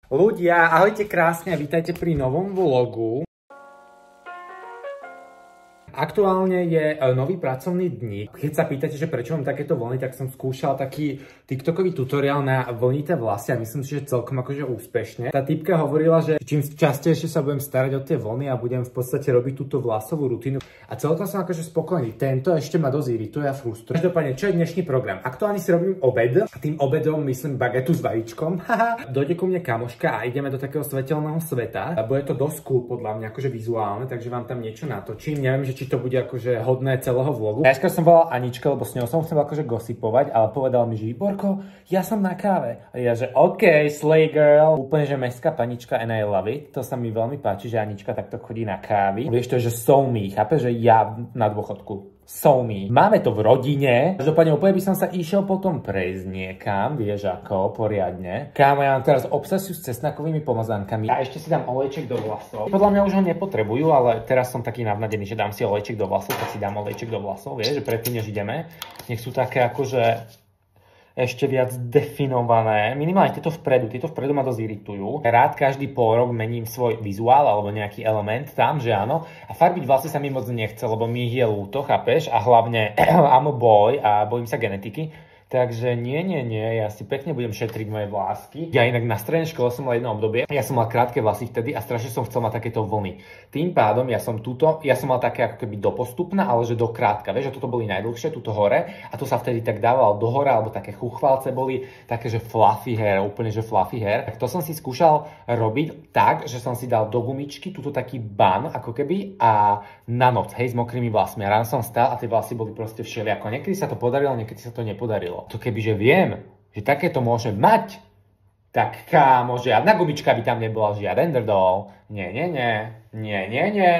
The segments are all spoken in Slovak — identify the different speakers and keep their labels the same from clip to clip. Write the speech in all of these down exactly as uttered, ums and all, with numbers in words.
Speaker 1: Ľudia, ahojte krásne a vítajte pri novom vlogu. Aktuálne je nový pracovný dní. Keď sa pýtate, že prečo mám takéto vlny, tak som skúšal taký TikTokový tutoriál na vlnité vlasy a myslím si, že celkom akože úspešne. Tá typka hovorila, že čím častejšie sa budem starať o tie vlny a budem v podstate robiť túto vlasovú rutinu. A celkom som akože spokojný. Tento ešte ma dosť irituje a frustruje. Každopádne, čo je dnešný program? Aktuálne si robím obed a tým obedom myslím bagetu s vajíčkom. Haha. Dojde ku mne kamoška a ideme do takého svetelného sveta. A bude to dosť cool podľa mňa akože vizuálne, takže vám tam niečo natočím. Neviem, že či to bude akože hodné celého vlogu. Ja som volal Anička, lebo s ňou som chcel akože gosipovať, ale povedal mi, že Iborko, ja som na káve. A ja, že OK, slay girl. Úplne, že mestská panička and I love it. To sa mi veľmi páči, že Anička takto chodí na kávy. Vieš to, že so me, chápe, že ja na dôchodku. So me. Máme to v rodine. Každopádne úplne by som sa išiel potom prejsť niekam, vieš ako, poriadne. Kámo, ja mám teraz obsesiu s cesnakovými pomazánkami. A ešte si dám olejček do vlasov. Podľa mňa už ho nepotrebujú, ale teraz som taký navnadený, že dám si olejček do vlasov, tak si dám olejček do vlasov, vieš, že predtým, než ideme. Nech sú také akože ešte viac definované. Minimálne tieto vpredu, tieto vpredu ma dosť iritujú. Rád každý pol rok mením svoj vizuál alebo nejaký element tam, že áno. A farbiť vlasy sa mi moc nechce, lebo mi ich je ľúto, chápeš? A hlavne I'm a boy a bojím sa genetiky. Takže nie, nie, nie, ja si pekne budem šetriť moje vlásky. Ja inak na strednej škole som mal jedno obdobie, ja som mal krátke vlasy vtedy a strašne som chcel mať takéto vlny. Tým pádom ja som túto, ja som mal také ako keby dopostupná, ale že do krátka, vieš, že toto boli najdlhšie, túto hore a to sa vtedy tak dával do hora, alebo také chuchvalce boli, také, že fluffy hair, úplne, že fluffy hair. Tak to som si skúšal robiť tak, že som si dal do gumičky túto taký ban, ako keby, a na noc, hej, s mokrými vlasmi. A ráno som stál a tie vlasy boli proste všeliako. Niekedy sa to podarilo, niekedy sa to nepodarilo. To kebyže viem, že takéto môžem mať, tak kámo, žiadna gumička by tam nebola, žiaden drdol. Nie, nie, nie, nie, nie, nie.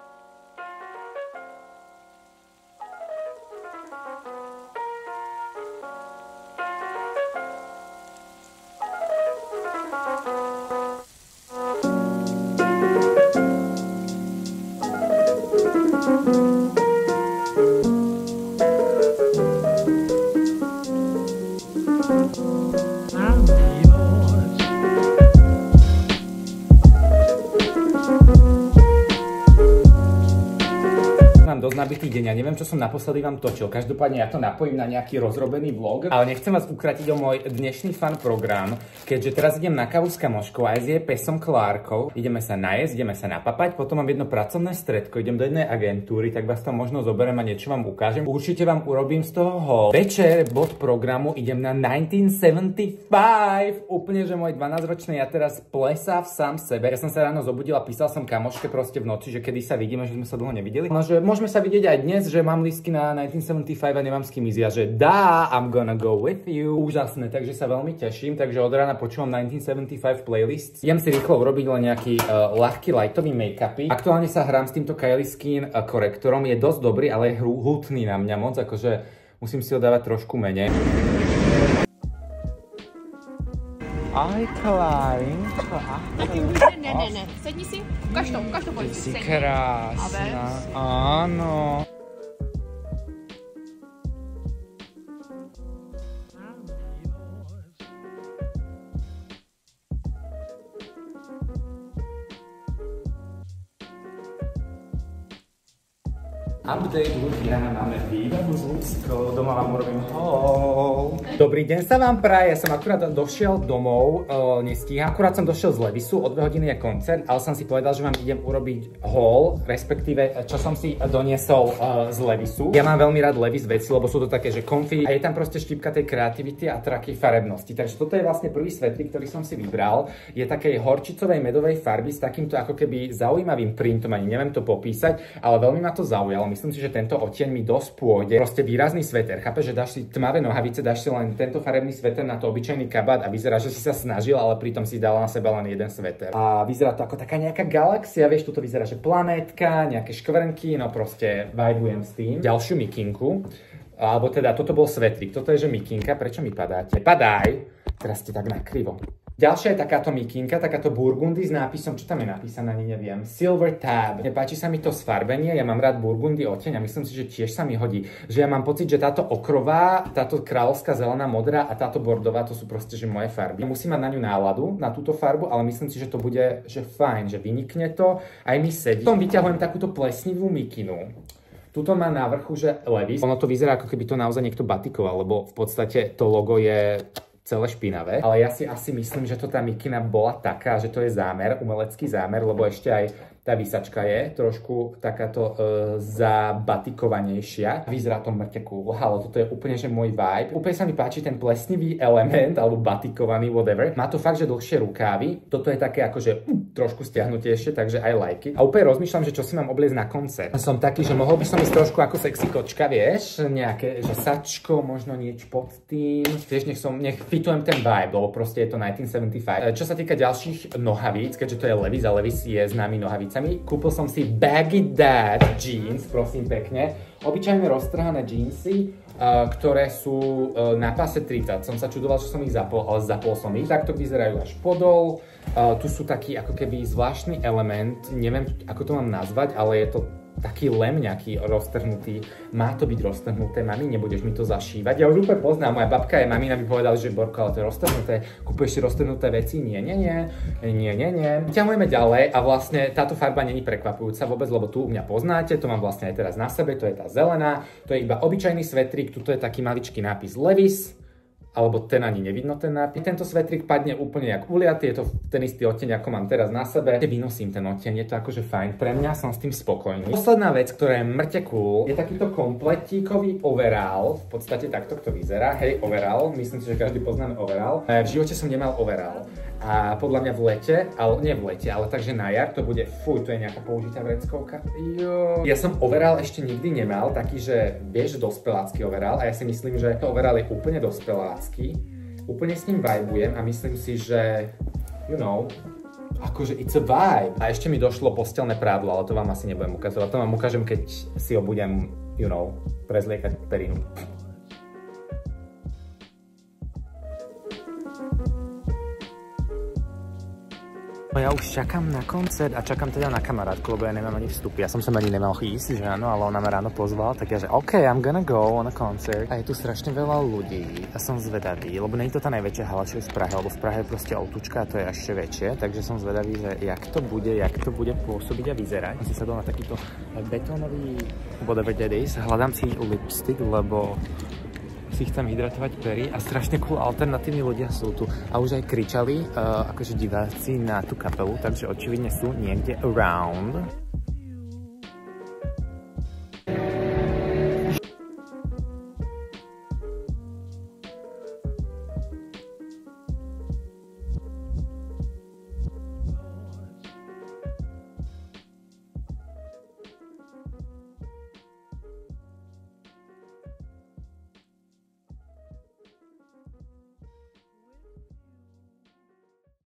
Speaker 1: Dosť nabitý deň, ja neviem, čo som naposledy vám točil. Každopádne ja to napojím na nejaký rozrobený vlog, ale nechcem vás ukratiť o môj dnešný fun program, keďže teraz idem na kávu s kamoškou a aj s jej pesom Klárkou. Ideme sa najesť, ideme sa napapať, potom mám jedno pracovné stredko, idem do jednej agentúry, tak vás tam možno zoberiem a niečo vám ukážem. Určite vám urobím z toho haul. Večer, bod programu, idem na devätnásť sedemdesiatpäť. Úplne, že môj dvanásťročný ja teraz plesá v sám sebe. Ja som sa ráno zobudil a písal som kamoške proste v noci, že kedy sa vidíme, že sme sa dlho nevideli. No, že môžeme sa vidieť aj dnes, že mám lístky na devätnásť sedemdesiatpäť a nemám s kým ísť. Ja, že dá, I'm gonna go with you. Úžasné, takže sa veľmi teším. Takže od rána počúvam devätnásť sedemdesiatpäť playlist. Idem si rýchlo urobiť len nejaký uh, ľahký lightový make-upy. Aktuálne sa hrám s týmto Kylie Skin uh, korektorom. Je dosť dobrý, ale je hutný na mňa moc, akože musím si ho dávať trošku menej. Ahoj, Klárinko, ahoj.
Speaker 2: Ne, ne, ne, sedni si, ukaž to, ukaž to, pojď si,
Speaker 1: sedni. Ty si krásna, áno. Update ľudia, máme výbavu z ľudskou, doma vám urobím haul. Dobrý deň sa vám praje, ja som akurát došiel domov, uh, nestíham. Akurát som došiel z Levisu, o dve hodiny je koncert, ale som si povedal, že vám idem urobiť haul, respektíve čo som si doniesol uh, z Levisu. Ja mám veľmi rád Levis veci, lebo sú to také, že comfy a je tam proste štipka tej kreativity a traky farebnosti. Takže toto je vlastne prvý svetlík, ktorý som si vybral. Je takej horčicovej medovej farby s takýmto ako keby zaujímavým printom, ani neviem to popísať, ale veľmi ma to zaujalo. Myslím si, že tento odtieň mi dosť pôjde. Proste výrazný sveter. Chápeš, že dáš si tmavé nohavice, dáš si len tento farebný sveter na to obyčajný kabát a vyzerá, že si sa snažil, ale pritom si dala na seba len jeden sveter. A vyzerá to ako taká nejaká galaxia, vieš, tu to vyzerá, že planétka, nejaké škvrnky, no proste vibujem s tým. Ďalšiu mikinku. Alebo teda, toto bol svetlik, toto je, že mikinka, prečo mi padáte? Padaj! Teraz ste tak nakrivo. Ďalšia je takáto mikinka, takáto burgundy s nápisom, čo tam je napísané, ani neviem, Silver Tab. Nepáči sa mi to sfarbenie, ja mám rád burgundy odtieň a myslím si, že tiež sa mi hodí. Že ja mám pocit, že táto okrová, táto kráľovská zelená modrá a táto bordová, to sú proste, že moje farby. Musím mať na ňu náladu, na túto farbu, ale myslím si, že to bude, že fajn, že vynikne to, aj mi sedí. Potom vyťahujem takúto plesnivú mikinu. Tuto má na vrchu, že Levi's. Ono to vyzerá, ako keby to naozaj niekto batikoval, lebo v podstate to logo je celé špinavé, ale ja si asi myslím, že to tá mikina bola taká, že to je zámer, umelecký zámer, lebo ešte aj tá výsačka je trošku takáto e, zabatikovanejšia. Vyzerá to mŕte cool, ale toto je úplne, že môj vibe. Úplne sa mi páči ten plesnivý element, alebo batikovaný, whatever. Má to fakt, že dlhšie rukávy. Toto je také akože uh, trošku stiahnutejšie, takže aj like it. A úplne rozmýšľam, že čo si mám obliecť na koncert. Som taký, že mohol by som ísť trošku ako sexy kočka, vieš? Nejaké, že sačko, možno niečo pod tým. Vieš, nech som, nech fitujem ten vibe, lebo proste je to devätnásť sedemdesiatpäť. Čo sa týka ďalších nohavíc, keďže to je Levi's a Levi's je známy nohavíc. Kúpil som si Baggy Dad jeans, prosím pekne. Obyčajné roztrhané jeansy, uh, ktoré sú uh, na pase tridsať. Som sa čudoval, že som ich zapol, ale zapol som ich. Takto vyzerajú až podol. Uh, tu sú taký ako keby zvláštny element, neviem ako to mám nazvať, ale je to taký lem nejaký roztrhnutý. Má to byť roztrhnuté, mami, nebudeš mi to zašívať. Ja už úplne poznám, moja babka je mamina by povedala, že Borko, ale to je roztrhnuté. Kúpuješ si roztrhnuté veci? Nie, nie, nie. Nie, nie, nie. Ťahujeme ďalej a vlastne táto farba není prekvapujúca vôbec, lebo tu u mňa poznáte, to mám vlastne aj teraz na sebe, to je tá zelená, to je iba obyčajný svetrík, tuto je taký maličký nápis Levi's. Alebo ten ani nevidno ten nápis. Tento svetrik padne úplne jak uliaty, je to ten istý odtieň, ako mám teraz na sebe. Vynosím ten odtieň, je to akože fajn. Pre mňa som s tým spokojný. Posledná vec, ktorá je mŕte cool, je takýto kompletíkový overall. V podstate takto to vyzerá. Hej, overall. Myslím si, že každý poznáme overall. V živote som nemal overall. A podľa mňa v lete, ale nie v lete, ale takže na jar to bude, fuj, to je nejaká použitá vreckovka. Jo. Ja som overall ešte nikdy nemal, taký, že vieš, dospelácky overall a ja si myslím, že to overall je úplne dospelácky. Úplne s ním vibujem a myslím si, že, you know, akože it's a vibe. A ešte mi došlo postelné prádlo, ale to vám asi nebudem ukazovať. To vám ukážem, keď si ho budem, you know, prezliekať perinu. Ja už čakám na koncert a čakám teda na kamarátku, lebo ja nemám ani vstupy. Ja som sem ani nemal ísť, že áno, ale ona ma ráno pozvala, tak ja že OK, I'm gonna go on a concert. A je tu strašne veľa ľudí a som zvedavý, lebo nie je to tá najväčšia hala, čo je z Prahy, lebo v Prahe je proste autučka a to je ešte väčšie, takže som zvedavý, že jak to bude, jak to bude pôsobiť a vyzerať. Som si sadol na takýto betónový whatever that is. Hľadám si lipstick, lebo si chcem hydratovať pery a strašne cool alternatívni ľudia sú tu. A už aj kričali, uh, akože diváci na tú kapelu, takže očividne sú niekde around.